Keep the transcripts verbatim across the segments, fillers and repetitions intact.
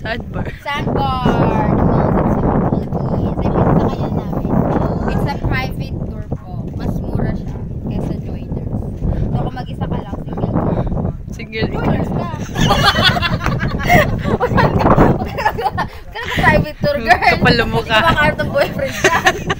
Sandbar. Sandbar. The Maldives of Pinas. Ay, pinasa kaya namin. It's a private tour po. Mas mura siya kaysa joiners. So, kung mag-isa ka lang, single tour. Single Joiners ka. Kaya ka private tour, girl. Kapal mo ka. Kumakart ang boyfriend ka.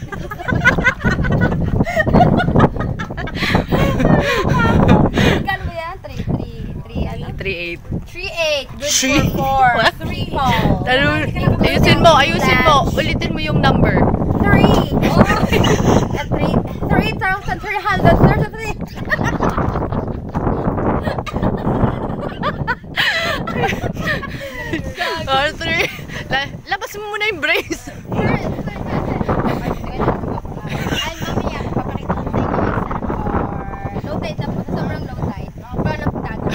Kano ba yan? three eight. three eight. Good for four. three call. Ayusin mo, ayusin mo. Ulitin mo yung number. three. three thousand three hundred thirty-three. Or three. Labas mo muna yung brace. Ay, mamaya, papakita ko sa inyo yung sandbar. Low tide na po. Sobrang low tide. Pero napitago.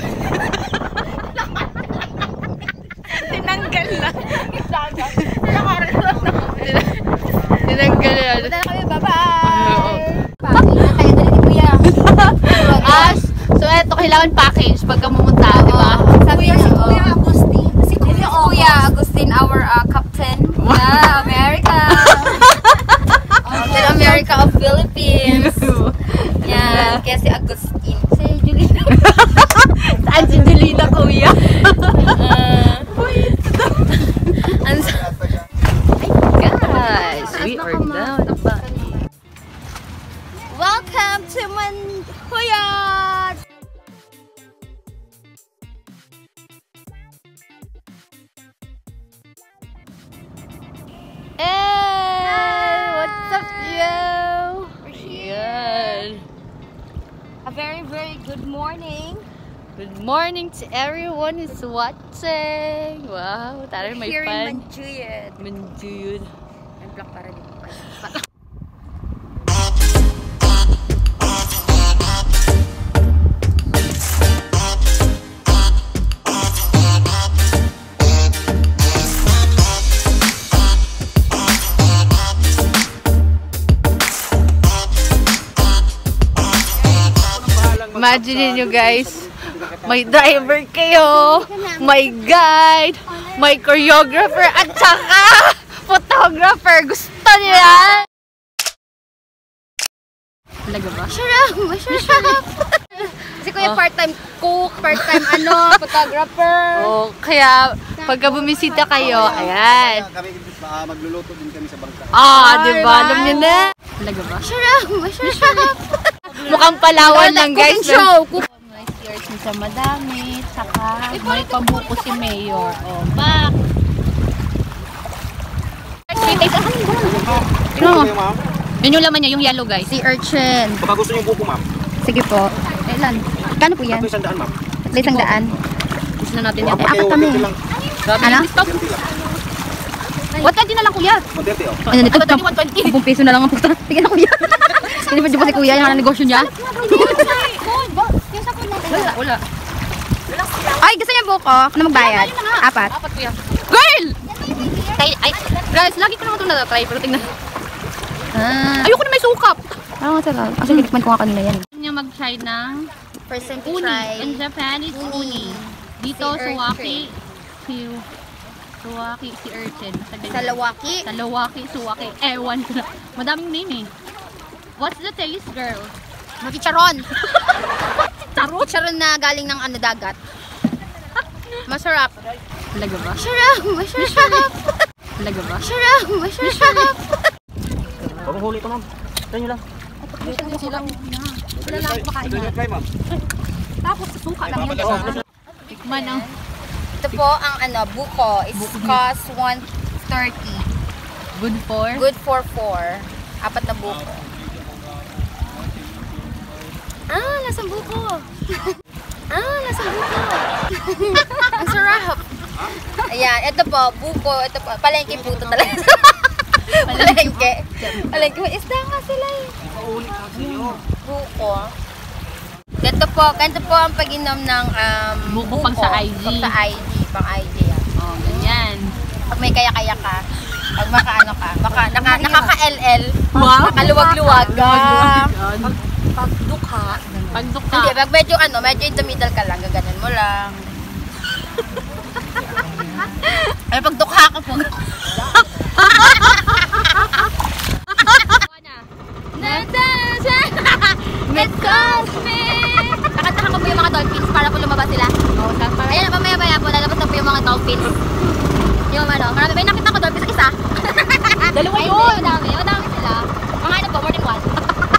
Tinanggal lang. Tinanggal lang. Tinanggal lang. Punta na kami, bye-bye! Package na tayo, dali ni Kuya. As, so eto, kailangan package pagka pumunta, di ba? Sabi niya si Kuya Agustine. Si Kuya Agustine, our uh, captain. Yeah, America. Captain America of Philippines. Yeah, kaya si Agustine. Si Julina. Saan si Julina, Kuya? Guys, we are down. Welcome to Manjuyod! Hey! What's up, yo? Yan. A very, very good morning. Good morning to everyone who's watching. Wow, taray may Here pan. in Manjuyod. Manjuyod. Ang black para dito pa. Imagine nyo guys, may driver kayo, may guide, may choreographer at saka photographer. Gusto nyo yan? Talaga ba? Sarap! Masarap! Kasi kuya part-time cook, part-time ano, photographer. Oh, kaya pagka bumisita kayo, ayan. Kami uh, magluluto din kami sa bangka. Ah, di ba? Alam nyo na? Talaga ba? Sarap! Masarap! Mukhang Palawan lang guys. Show! May stairs sa madami, saka may pabuko si Mayor. Oh, back! Tingnan mo, ma'am. Yun yung laman niya, yung yellow guys. Si Urchin. Baka gusto niyo buko, ma'am. Sige po. Ilan? Kano po yan? Ito isang daan, ma'am. Isang daan. Gusto na natin yan. Eh, apat kami. Ano? Stop! thirty lang. one twenty na lang kuya. one thirty, oh. Ano nito? one twenty. ten peso na lang ang puta. Tingnan na kuya. Hindi pa si kuya yung negosyo niya. Wala, wala. Ay, gusto niya buko? Ano magbayad? Apat. Apat kuya. Girl! Ay, ay, guys, lagi ko naman ito na-try, pero tingnan. Ah. Ayoko na may sukap. Ah, sarap. Actually, tikman ko nga kanina yan. Gusto niya mag-try ng First time to uni. try. In Japan, it's uni. Dito, Si suwaki. Si suwaki, si urchin. Sa Lawaki. Sa Lawaki, suwaki. Ewan ko na. Madaming name eh. What's the taste, girl? Makicharon. Tarot? Charon na galing ng ano dagat. Masarap. Talaga ba? Sarap. Masarap. Talaga ba? Sarap. Masarap. Bagong huli ito, ma'am. Try nyo lang. Wala lang kumakain na. Try, ma'am. Tapos sa suka lang yan. Oh, Tikman ang Ito po ang ano, buko. It's cost one thirty. good for. Good for four. Apat na buko. Ah, lasang buko. Ah, lasang buko. Ang sarap. Ayan, ito po, buko. Ito po, palengke po ito talaga. Palengke. Palengke. Isda nga sila eh. Buko. Ganito po, ganito po ang pag-inom ng um, Buko pang sa I G. Pang sa I G, pang I G yan. Oh, ganyan. Pag may kaya-kaya ka, pag makaano ka, baka naka, nakaka-L L, Wow. nakaluwag-luwag. Ah, Pagdukha. Pagdukha. Hindi, pag medyo ano, medyo in the middle ka lang, gaganon mo lang. Ay, dolphins. Yung ano, marami. May nakita ko dolphins isa. Dalawa Ay, yun. Madami, madami sila. Mga ano po, more than one.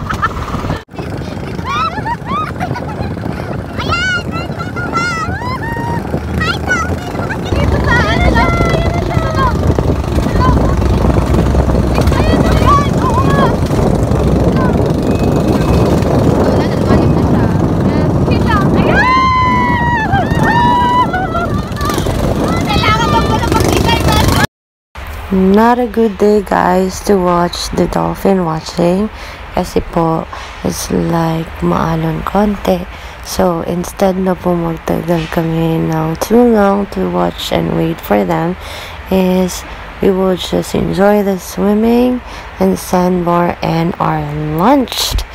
Not a good day, guys, to watch the dolphin watching kasi po it's like maalon konti. So instead na po magtagal kami ng too long to watch and wait for them, is we will just enjoy the swimming and sandbar and our lunch.